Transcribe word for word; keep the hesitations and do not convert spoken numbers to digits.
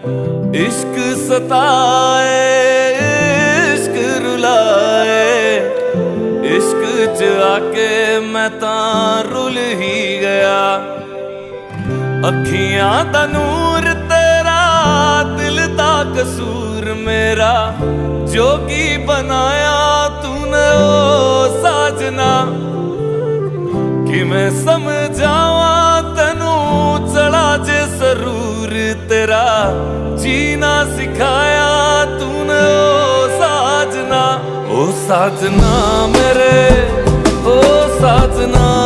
इश्क सताए इश्क रुलाए, इश्क च आके मैं तां रुल ही गया। अखियां दा नूर तेरा, दिल दा कसूर मेरा, जोगी बनाया तूने ओ साजना। कि मैं समझावा तैनू चढ़ा जे सरूर तेरा, जीना सिखाया तूने ओ साजना। ओ साजना मेरे ओ साजना।